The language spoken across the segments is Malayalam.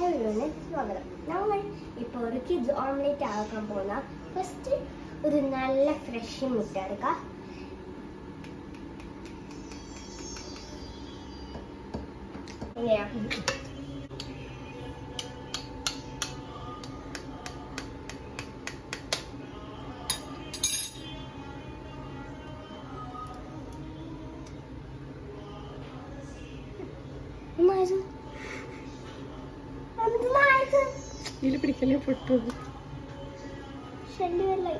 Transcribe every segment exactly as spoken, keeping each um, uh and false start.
വീഡിയോയിലാണ് സ്വാഗതം. നമ്മൾ ഇപ്പോൾ ഒരു കിഡ്സ് ഓംലെറ്റ് ആക്കാൻ പോകുന്ന ഫസ്റ്റ് ഒരു നല്ല ഫ്രഷ് മുട്ട എടുക്കാം. എങ്ങനെയാ ഇതിൽ പിടിക്കല്ലേ പൊട്ടു ശല്യമല്ലേ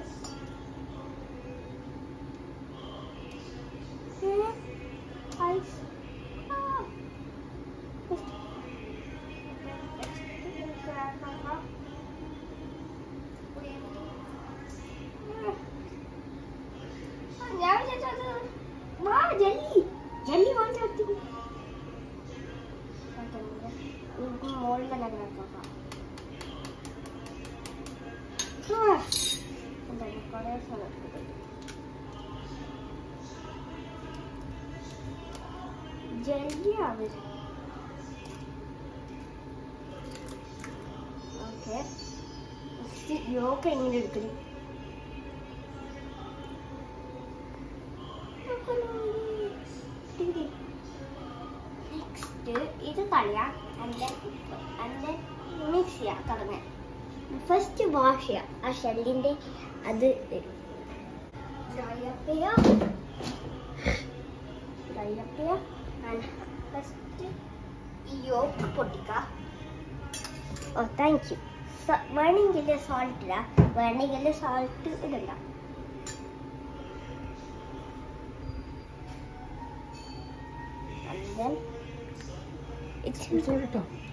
ഞാൻ ജല്ലി ജല്ലി വാങ്ങിച്ചു മോളിൽ തന്നെ കിടക്കാം. കുറേ സ്ഥലം ജല്ലി ആവശ്യം. ഓക്കെ യോഗ എങ്ങനെ എടുക്കണം? നെക്സ്റ്റ് ഇത് കളയാം. മിക്സ് ചെയ്യാം. തുടങ്ങാൻ ഫസ്റ്റ് വാഷ് ചെയ്യാം. ആ ഷെല്ലിന്റെ അത് ഫസ്റ്റ് ഈ യോക്ക് പൊട്ടിക്കാം. Oh thank you. വേണമെങ്കിൽ സോൾട്ട് ഇടാം, വേണമെങ്കിൽ സോൾട്ട് ഇടണ്ട. And then it's salt.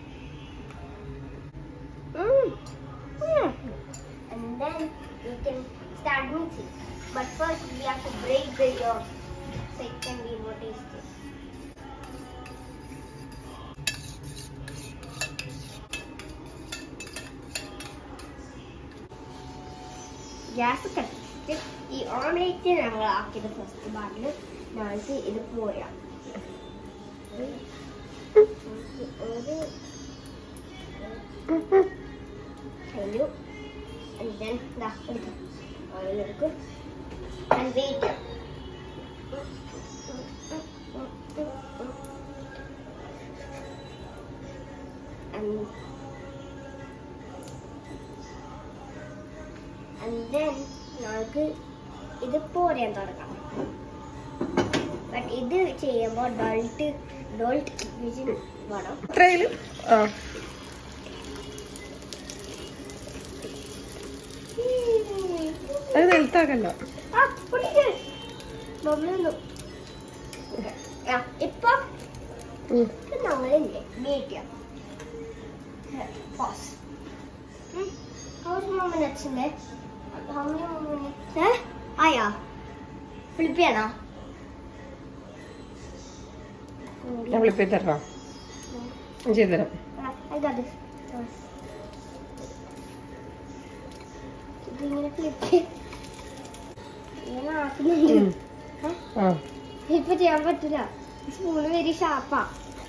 Mm. Mm. And then we can start mixing. But first we have to break the yolk so it can be more tasty. Gas കത്തിച്ചിട്ട് ഈ ഓംലെറ്റ് നമ്മൾ ആക്കിയത് ഫസ്റ്റ് ഭാഗത്ത് നമുക്ക് ഇത് പോരാം. ഒരു Hello. And then the oil എടുക്കും and wait. And and then നമുക്ക് ഇത് പോരാൻ തുടങ്ങാം. ബട്ട് ഇത് ചെയ്യുമ്പോൾ ഡോൾട്ട് ഡോൾട്ട് വിജിൽ വേണം. അത്രയിലും ആ അത് വെളുത്താക്കല്ലോ. ഇപ്പൊ നമ്മളില്ലേ വെയിറ്റ് ചെയ്യാം. ആയാ ഫ്ലിപ്പിയാണോ? ഞാൻ ഫ്ലിപ്പ് ചെയ്ത് തരണോ? ചെയ്ത് തരാം. ഇതിങ്ങനെ ഫ്ലിപ്പ് ഇങ്ങനെ ആക്കുന്നില്ല. ഇപ്പൊ ചെയ്യാൻ പറ്റില്ല. സ്പൂണ് വെരി ഷാർപ്പാ.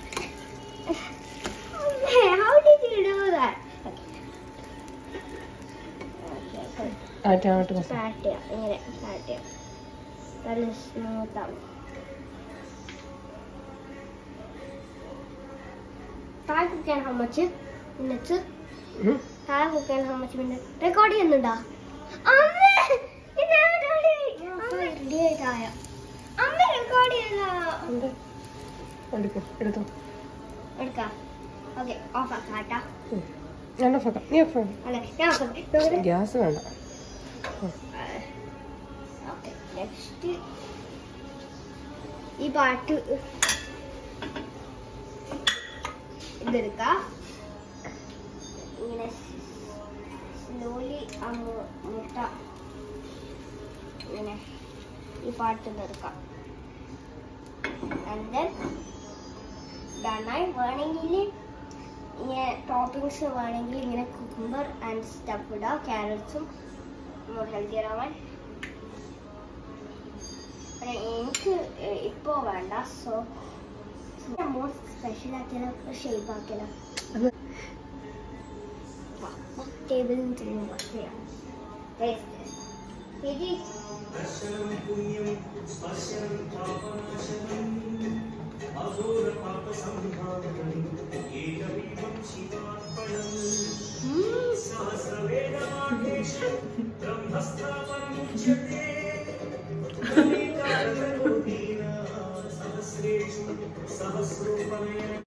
How did you do that? Start ചെയ്യാം. ഇങ്ങനെ സ്റ്റാർട്ട് ചെയ്യാം. നല്ല സ്മൂത്ത് ആവും. താഴെ കുക്കാൻ how much minutes? താഴെ കുക്കാൻ how much minutes? റെക്കോർഡ് ചെയ്യുന്നുണ്ടോ? ഗ്യാസ് വേണ്ട. ഈ പാട്ട് ഇതെടുക്കാം. ഇങ്ങനെ സ്ലോലി ആ മുട്ട ഇങ്ങനെ ഈ പാട്ട് ഇതെടുക്കാം. And then ഡണായി വേണമെങ്കിൽ ഇങ്ങനെ ടോപ്പിങ്സ് വേണമെങ്കിൽ ഇങ്ങനെ കുക്കുംബർ ആൻഡ് സ്റ്റഫ് ഇടാം. ക്യാരറ്റ്സും ഹെൽത്തി ആവാൻ. എനിക്ക് ഇപ്പോൾ വേണ്ട. സോ മോർ സ്പെഷ്യൽ ആക്കിയാലോ ഷേപ്പ് ആക്കിയാലോ? ടേബിളിൽ നിന്ന് ചെയ്യാം. दर्शनं पुण्यं स्पर्शनं पापनाशनम् अघोरपापसंहारम् एकमेवं शिवार्पणम् सहस्रवेदपाठेषु ब्रह्मस्थापनमुच्यते सहस्रेषु सहस्रोपनयनम्